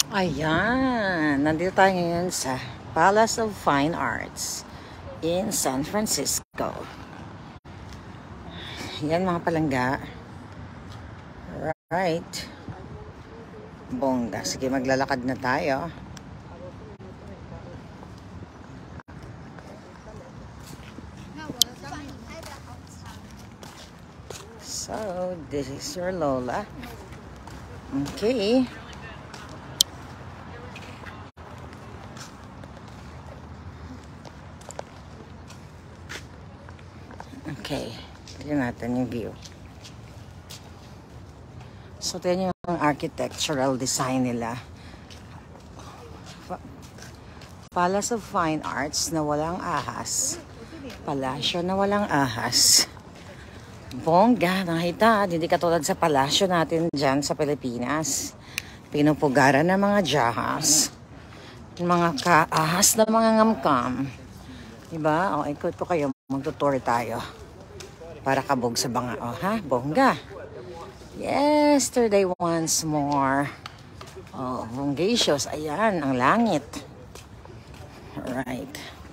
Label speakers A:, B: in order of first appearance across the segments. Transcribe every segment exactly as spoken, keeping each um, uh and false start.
A: Ayan, nandito tayo ngayon sa Palace of Fine Arts in San Francisco. Yan mga palangga. Right. Bongga. Sige, maglalakad na tayo. So, this is your Lola. Okay. Okay, tignan natin yung view. So, tignan yung architectural design nila. Palace of Fine Arts na walang ahas. Palasyo na walang ahas. Bongga, nakita. Hindi katulad sa palasyo natin dyan sa Pilipinas. Pinupugaran ng mga jahas. Mga kaahas na mga ngamkam. Diba? O, ikot ko kayo. Magtutour tayo. Para kabog sa banga. O, ha? Bongga. Yesterday once more. Oh, bongacious. Ayan, ang langit. Alright.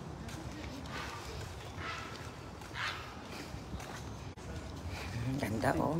A: Ganda, oh.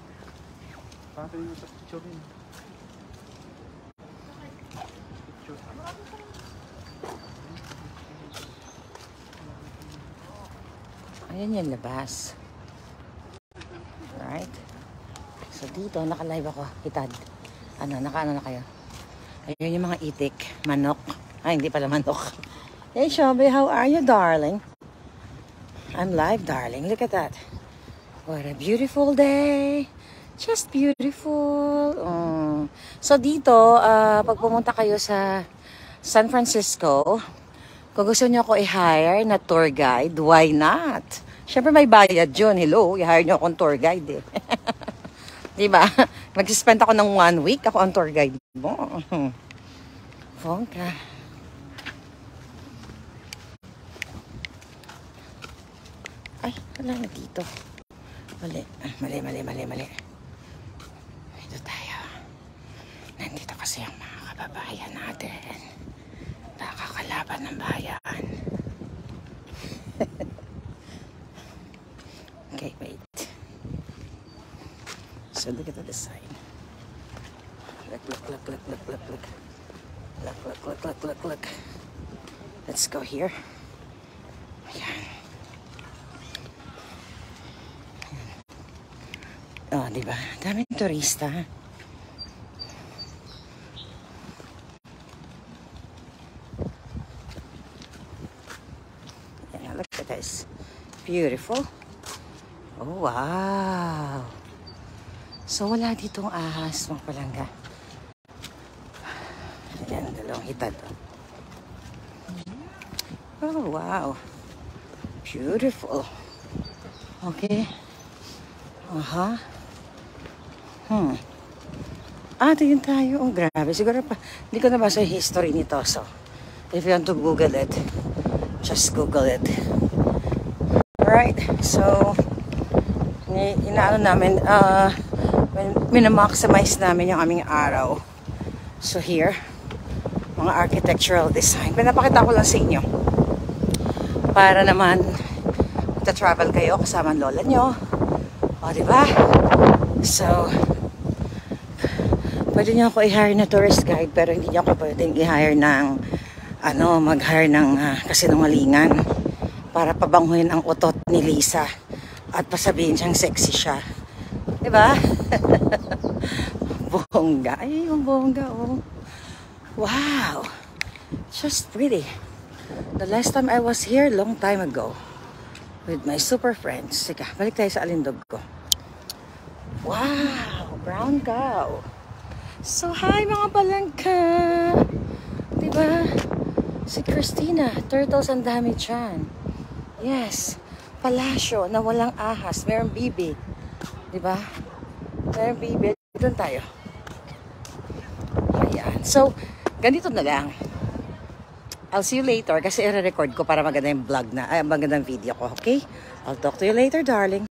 A: Ayan yung labas. Right? So dito, naka-live ako. Hitad. Ano, naka-ano na kayo? Ayun yung mga itik. Manok. Ay, hindi pala manok. Hey, Shelby, how are you, darling? I'm live, darling. Look at that. What a beautiful day. Just beautiful. Oh. So dito, uh, pag pumunta kayo sa San Francisco, kung gusto nyo ako i-hire na tour guide, why not? Siyempre may bayad yun. Hello, i-hire nyo akong tour guide eh. Diba? Mag-spend ako ng one week, ako ang tour guide mo. Bongga. Ay, wala na dito. Mali, mali, mali, mali, mali. Dito tayo. Nandito kasi ang mga kababayan natin. Nakakalaban ng bayan. Okay, wait. So look at the design. Look, look, look, look, look, look, look. Look, look, look, look, look, look. Let's go here. Ayan. Oh, diba? Daming turista. Yeah, look at this. Beautiful. Oh, wow. So, wala ditong ahas, mga palangga. Ayan, dalawang hitad. Oh, wow. Beautiful. Okay. Aha. Hmm. Ah, ito yun tayo. Oh, grabe. Siguro pa, hindi ko nabasa yung history nito. So, if you want to Google it, just Google it. Alright. So, inaano namin, uh, minamaximize namin yung aming araw. So, here, mga architectural design. Pinapakita ko lang sa inyo. Para naman, magta-travel kayo kasama ang lola nyo. O, diba? So, pwede nyo ako i-hire na tourist guide, pero hindi nyo ako pwedeng i-hire ng, ano, mag-hire ng uh, kasinungalingan para pabanguhin ang utot ni Lisa at pasabihin siyang sexy siya. Diba? Bongga. Ay, yung bongga, oh. Wow. Just pretty. The last time I was here, long time ago, with my super friends. Sige, balik tayo sa alindog ko. Wow, brown cow. So, hi mga palangka. Diba? Si Christina, turtles ang dami dyan. Yes, palasyo na walang ahas. Merong bibi. Diba? Merong bibi. Doon tayo. Ayan. So, ganito na lang. I'll see you later kasi i-record ko para maganda yung vlog na, ay, magandang video ko, okay? I'll talk to you later, darling.